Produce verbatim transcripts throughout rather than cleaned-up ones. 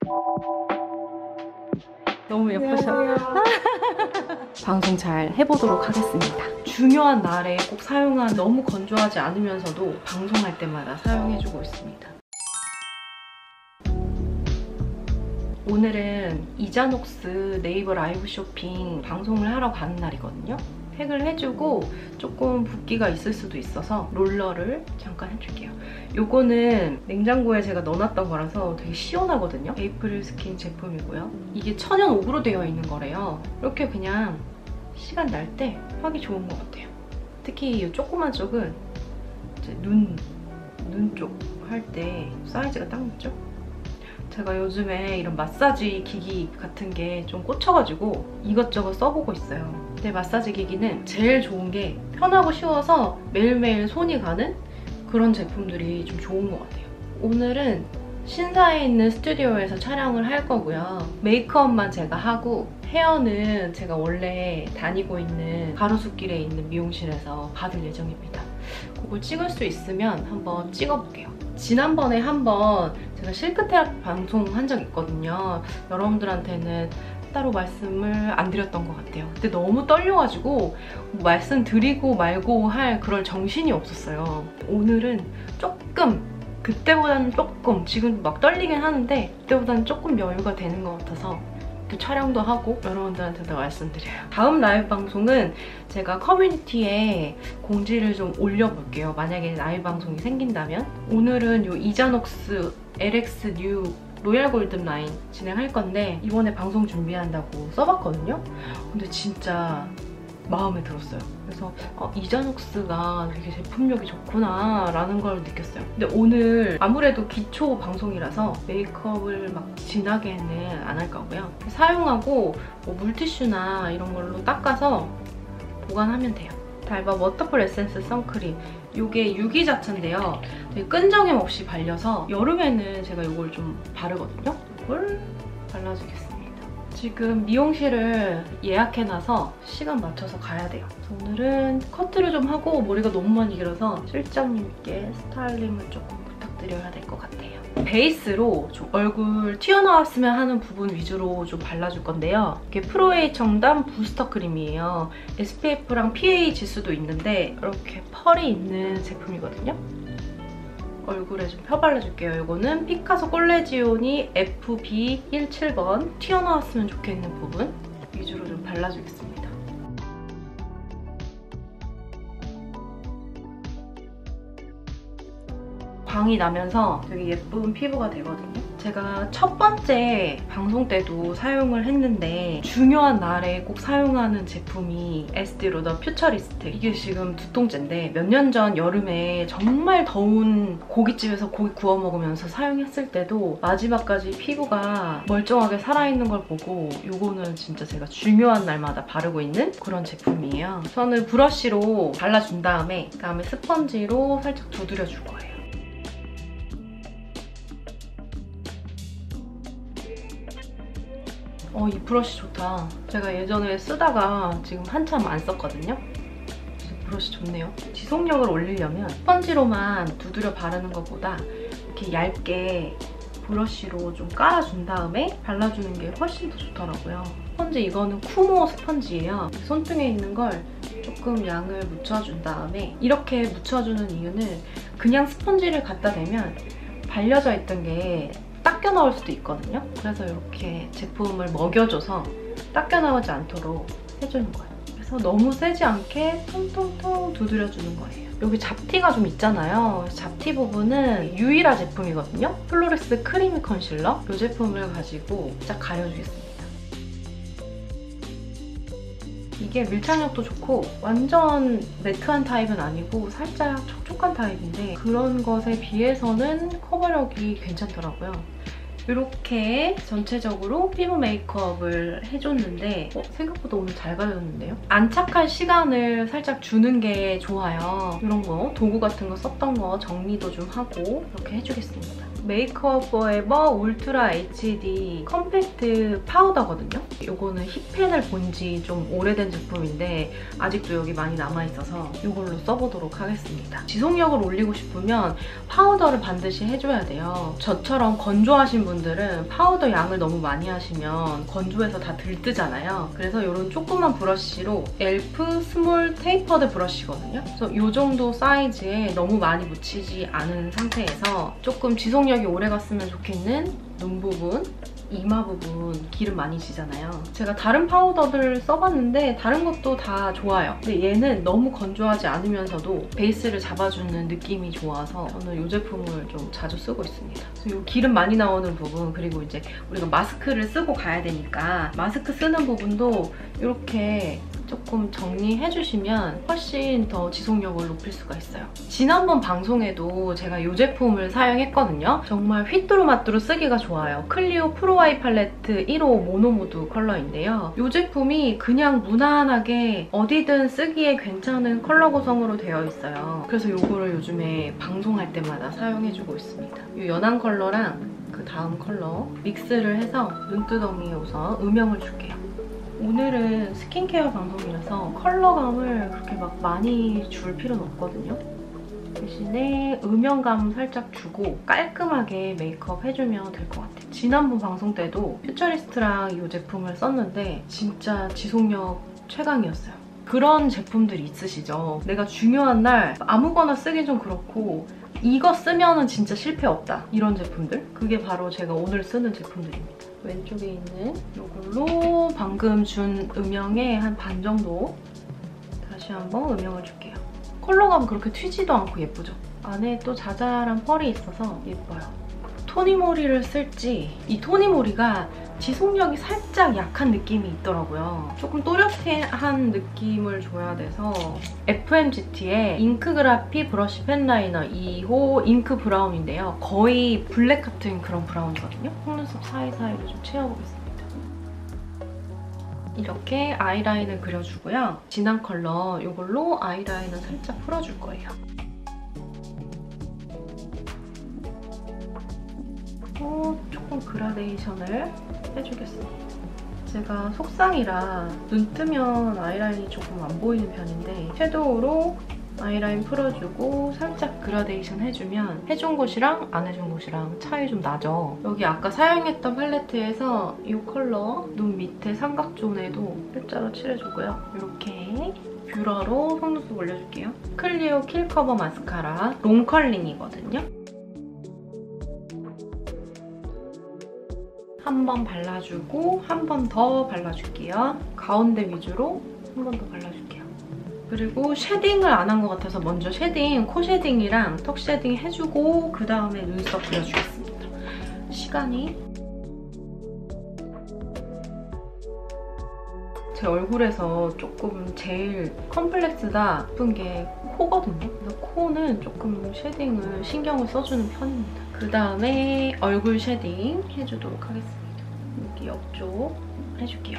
너무 예쁘셔. 방송 잘 해보도록 하겠습니다. 중요한 날에 꼭 사용한, 너무 건조하지 않으면서도 방송할 때마다 사용해주고 있습니다. 오늘은 이자녹스 네이버 라이브 쇼핑 방송을 하러 가는 날이거든요. 팩을 해주고 조금 붓기가 있을 수도 있어서 롤러를 잠깐 해줄게요. 요거는 냉장고에 제가 넣어놨던 거라서 되게 시원하거든요. 에이프릴 스킨 제품이고요. 이게 천연 오브로 되어 있는 거래요. 이렇게 그냥 시간 날 때 하기 좋은 것 같아요. 특히 이 조그만 쪽은 이제 눈, 눈 쪽 할 때 사이즈가 딱 맞죠? 제가 요즘에 이런 마사지 기기 같은 게 좀 꽂혀가지고 이것저것 써보고 있어요. 근데 마사지 기기는 제일 좋은 게 편하고 쉬워서 매일매일 손이 가는 그런 제품들이 좀 좋은 것 같아요. 오늘은 신사에 있는 스튜디오에서 촬영을 할 거고요. 메이크업만 제가 하고 헤어는 제가 원래 다니고 있는 가로수길에 있는 미용실에서 받을 예정입니다. 그걸 찍을 수 있으면 한번 찍어볼게요. 지난번에 한번 제가 실크 테라피 방송한 적 있거든요. 여러분들한테는 따로 말씀을 안 드렸던 것 같아요. 근데 너무 떨려가지고 뭐 말씀드리고 말고 할 그럴 정신이 없었어요. 오늘은 조금, 그때보다는 조금, 지금 막 떨리긴 하는데 그때보다는 조금 여유가 되는 것 같아서 촬영도 하고 여러분들한테도 말씀드려요. 다음 라이브 방송은 제가 커뮤니티에 공지를 좀 올려볼게요. 만약에 라이브 방송이 생긴다면. 오늘은 요 이자녹스 엘엑스 뉴 로얄 골든 라인 진행할 건데 이번에 방송 준비한다고 써봤거든요. 근데 진짜 마음에 들었어요. 그래서 어, 이자녹스가 되게 제품력이 좋구나 라는 걸 느꼈어요. 근데 오늘 아무래도 기초 방송이라서 메이크업을 막 진하게는 안 할 거고요. 사용하고 뭐 물티슈나 이런 걸로 닦아서 보관하면 돼요. 달바 워터풀 에센스 선크림. 이게 유기자체인데요. 되게 끈적임 없이 발려서 여름에는 제가 이걸 좀 바르거든요. 이걸 발라주겠습니다. 지금 미용실을 예약해놔서 시간 맞춰서 가야 돼요. 그래서 오늘은 커트를 좀 하고 머리가 너무 많이 길어서 실장님께 스타일링을 조금 부탁드려야 될 것 같아요. 베이스로 좀 얼굴 튀어나왔으면 하는 부분 위주로 좀 발라줄 건데요. 이게 프로에이 첨단 부스터 크림이에요. 에스피에프랑 피에이 지수도 있는데 이렇게 펄이 있는 제품이거든요. 얼굴에 좀 펴발라줄게요. 이거는 피카소 콜레지오니 에프비 십칠 번 튀어나왔으면 좋겠는 부분 위주로 좀 발라주겠습니다. 광이 나면서 되게 예쁜 피부가 되거든요. 제가 첫 번째 방송 때도 사용을 했는데 중요한 날에 꼭 사용하는 제품이 에스티 로더 퓨처리스트. 이게 지금 두 통째인데 몇 년 전 여름에 정말 더운 고깃집에서 고기 구워 먹으면서 사용했을 때도 마지막까지 피부가 멀쩡하게 살아있는 걸 보고 이거는 진짜 제가 중요한 날마다 바르고 있는 그런 제품이에요. 저는 브러쉬로 발라준 다음에 그다음에 스펀지로 살짝 두드려줄 거예요. 어, 이 브러쉬 좋다. 제가 예전에 쓰다가 지금 한참 안 썼거든요. 브러쉬 좋네요. 지속력을 올리려면 스펀지로만 두드려 바르는 것보다 이렇게 얇게 브러쉬로 좀 깔아준 다음에 발라주는 게 훨씬 더 좋더라고요. 스펀지 이거는 쿠모 스펀지예요. 손등에 있는 걸 조금 양을 묻혀준 다음에 이렇게 묻혀주는 이유는 그냥 스펀지를 갖다 대면 발려져 있던 게 닦여 나올 수도 있거든요. 그래서 이렇게 제품을 먹여줘서 닦여 나오지 않도록 해주는 거예요. 그래서 너무 세지 않게 통통통 두드려주는 거예요. 여기 잡티가 좀 있잖아요. 잡티 부분은 유이라 제품이거든요. 플로레스 크리미 컨실러. 이 제품을 가지고 살짝 가려주겠습니다. 이게 밀착력도 좋고 완전 매트한 타입은 아니고 살짝 촉촉한 타입인데 그런 것에 비해서는 커버력이 괜찮더라고요. 이렇게 전체적으로 피부 메이크업을 해줬는데 어, 생각보다 오늘 잘 가려졌는데요? 안착할 시간을 살짝 주는 게 좋아요. 이런 거 도구 같은 거 썼던 거 정리도 좀 하고 이렇게 해주겠습니다. 메이크업 포에버 울트라 에이치디 컴팩트 파우더거든요. 이거는 힙펜을 본 지 좀 오래된 제품인데 아직도 여기 많이 남아있어서 이걸로 써보도록 하겠습니다. 지속력을 올리고 싶으면 파우더를 반드시 해줘야 돼요. 저처럼 건조하신 분들은 파우더 양을 너무 많이 하시면 건조해서 다 들뜨잖아요. 그래서 이런 조그만 브러쉬로 엘프 스몰 테이퍼드 브러쉬거든요. 그래서 이 정도 사이즈에 너무 많이 묻히지 않은 상태에서 조금 지속력이 오래 갔으면 좋겠는 눈 부분, 이마 부분 기름 많이 지잖아요. 제가 다른 파우더들 써봤는데 다른 것도 다 좋아요. 근데 얘는 너무 건조하지 않으면서도 베이스를 잡아주는 느낌이 좋아서 저는 이 제품을 좀 자주 쓰고 있습니다. 그래서 이 기름 많이 나오는 부분, 그리고 이제 우리가 마스크를 쓰고 가야 되니까 마스크 쓰는 부분도 이렇게 조금 정리해주시면 훨씬 더 지속력을 높일 수가 있어요. 지난번 방송에도 제가 이 제품을 사용했거든요. 정말 휘뚜루마뚜루 쓰기가 좋아요. 클리오 프로아이 팔레트 일 호 모노무드 컬러인데요. 이 제품이 그냥 무난하게 어디든 쓰기에 괜찮은 컬러 구성으로 되어 있어요. 그래서 이거를 요즘에 방송할 때마다 사용해주고 있습니다. 이 연한 컬러랑 그 다음 컬러 믹스를 해서 눈두덩이에 우선 음영을 줄게요. 오늘은 스킨케어 방송이라서 컬러감을 그렇게 막 많이 줄 필요는 없거든요. 대신에 음영감 살짝 주고 깔끔하게 메이크업 해주면 될 것 같아요. 지난번 방송 때도 퓨처리스트랑 이 제품을 썼는데 진짜 지속력 최강이었어요. 그런 제품들이 있으시죠? 내가 중요한 날 아무거나 쓰기 좀 그렇고 이거 쓰면은 진짜 실패 없다. 이런 제품들? 그게 바로 제가 오늘 쓰는 제품들입니다. 왼쪽에 있는 이걸로 방금 준 음영의 한 반 정도 다시 한번 음영을 줄게요. 컬러감 그렇게 튀지도 않고 예쁘죠? 안에 또 자잘한 펄이 있어서 예뻐요. 토니모리를 쓸지 이 토니모리가 지속력이 살짝 약한 느낌이 있더라고요. 조금 또렷한 느낌을 줘야 돼서 에프엠지티의 잉크그라피 브러쉬 펜라이너 이 호 잉크 브라운인데요. 거의 블랙 같은 그런 브라운이거든요. 속눈썹 사이사이를 좀 채워보겠습니다. 이렇게 아이라인을 그려주고요. 진한 컬러 이걸로 아이라인을 살짝 풀어줄 거예요. 어, 조금 그라데이션을 해주겠습니다. 제가 속상이라 눈 뜨면 아이라인이 조금 안 보이는 편인데 섀도우로 아이라인 풀어주고 살짝 그라데이션 해주면 해준 곳이랑 안 해준 곳이랑 차이 좀 나죠? 여기 아까 사용했던 팔레트에서 이 컬러 눈 밑에 삼각존에도 일자로 칠해주고요. 이렇게 뷰러로 속눈썹 올려줄게요. 클리오 킬커버 마스카라 롱컬링이거든요. 한 번 발라주고 한 번 더 발라줄게요. 가운데 위주로 한 번 더 발라줄게요. 그리고 쉐딩을 안 한 것 같아서 먼저 쉐딩, 코 쉐딩이랑 턱 쉐딩 해주고 그 다음에 눈썹 그려주겠습니다. 시간이 제 얼굴에서 조금 제일 컴플렉스다 싶은 게 코거든요. 그래서 코는 조금 쉐딩을 신경을 써주는 편입니다. 그 다음에 얼굴 쉐딩 해주도록 하겠습니다. 여기 옆쪽 해줄게요.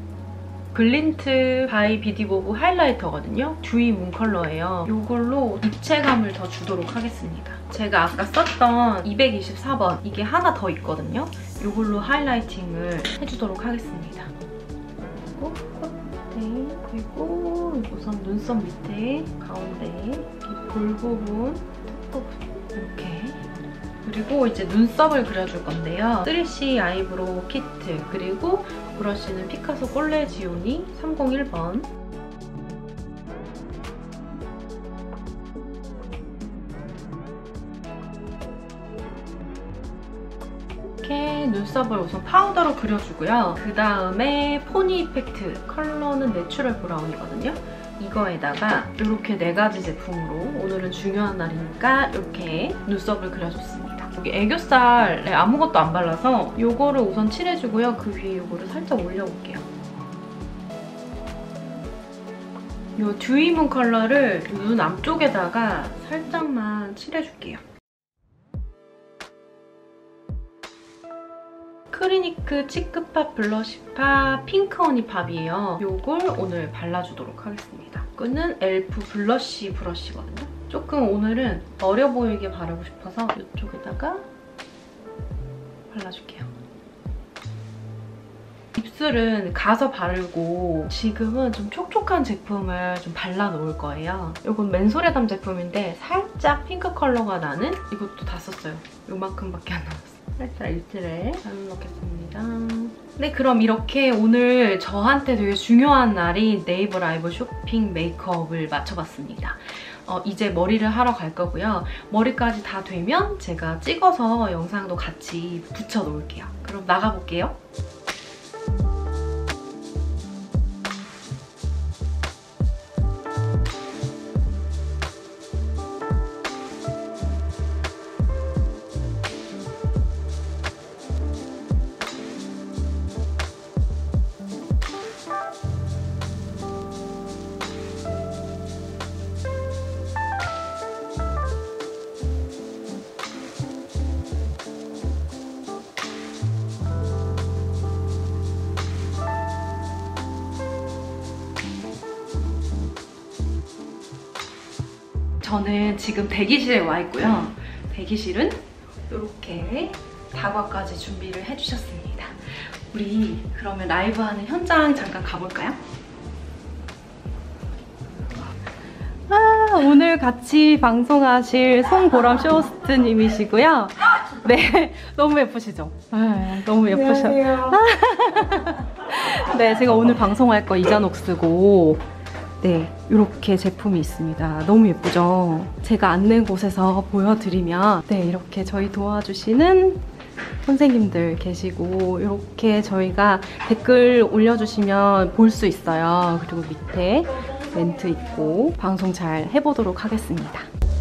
글린트 바이 비디보브 하이라이터거든요. 듀이 문 컬러예요. 이걸로 입체감을 더 주도록 하겠습니다. 제가 아까 썼던 이백이십사 번 이게 하나 더 있거든요. 이걸로 하이라이팅을 해주도록 하겠습니다. 그리고 콧대, 그리고 우선 눈썹 밑에, 가운데, 이 볼 부분, 턱 부분 이렇게. 그리고 이제 눈썹을 그려줄 건데요. 쓰리씨 아이브로우 키트, 그리고 브러쉬는 피카소 꼴레지오니 삼공일 번. 이렇게 눈썹을 우선 파우더로 그려주고요. 그 다음에 포니 이펙트, 컬러는 내추럴 브라운이거든요. 이거에다가 이렇게 네 가지 제품으로 오늘은 중요한 날이니까 이렇게 눈썹을 그려줬습니다. 여기 애교살에 아무것도 안 발라서 이거를 우선 칠해주고요. 그 위에 이거를 살짝 올려볼게요. 이 듀이문 컬러를 눈 앞쪽에다가 살짝만 칠해줄게요. 크리니크 치크팝 블러쉬팝 핑크허니 팝이에요. 이걸 오늘 발라주도록 하겠습니다. 이거는 엘프 블러쉬 브러쉬거든요. 조금 오늘은 어려 보이게 바르고 싶어서 이쪽에다가 발라줄게요. 입술은 가서 바르고 지금은 좀 촉촉한 제품을 좀 발라 놓을 거예요. 이건 맨소레담 제품인데 살짝 핑크 컬러가 나는 이것도 다 썼어요. 요만큼밖에 안 남았어요. 살짝 입술에 발라놓겠습니다. 네, 그럼 이렇게 오늘 저한테 되게 중요한 날인 네이버 라이브 쇼핑 메이크업을 맞춰봤습니다. 어, 이제 머리를 하러 갈 거고요. 머리까지 다 되면 제가 찍어서 영상도 같이 붙여 놓을게요. 그럼 나가볼게요. 저는 지금 대기실에 와 있고요. 대기실은 이렇게 다과까지 준비를 해주셨습니다. 우리 그러면 라이브 하는 현장 잠깐 가볼까요? 아, 오늘 같이 방송하실 송보람 쇼호스트님이시고요. 네, 너무 예쁘시죠? 아, 너무 예쁘셔. 네, 제가 오늘 방송할 거 이자녹스고 네, 이렇게 제품이 있습니다. 너무 예쁘죠? 제가 안내 곳에서 보여드리면 네, 이렇게 저희 도와주시는 선생님들 계시고 이렇게 저희가 댓글 올려주시면 볼 수 있어요. 그리고 밑에 멘트 있고 방송 잘 해보도록 하겠습니다.